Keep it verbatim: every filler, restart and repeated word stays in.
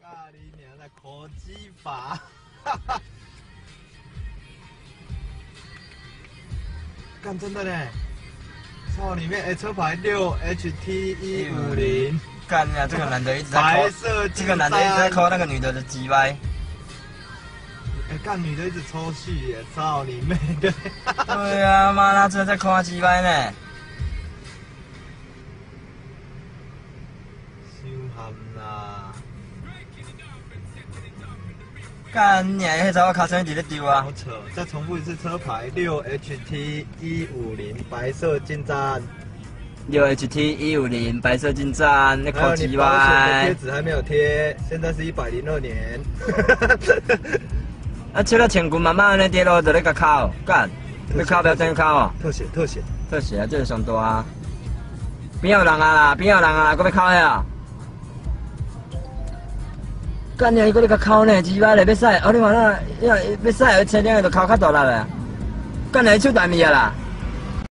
咖喱娘的口技法，干真的呢！操，里面哎车牌六 H T 一五零， 干呀！这个男的一直在白抠， 色这个男的一直在抠那个女的的鸡掰。 哎，干女的一直抽戏耶！操你妹的！ 对啊，妈，他真的在抠他鸡掰呢。 羞憨啦！ 干你啊！迄查某尻川一直咧丢啊！ 好扯！再重复一次车牌六 H T 一五零白色进站。 六 H T 一五零白色进站，那抠鸡保险的掰。 贴纸还没有贴，现在是一百零二年。 啊，切到前骨慢慢安尼跌落，就咧甲敲，干，要敲不要真要敲哦。 特写特写特写啊，这是上大啊！边有人啊啦，边有人啊，搁要敲呀！干你，伊搁咧甲敲呢，鸡巴咧要使，哦你话那要要使，车顶就敲较大力咧。干你手大咪啊啦！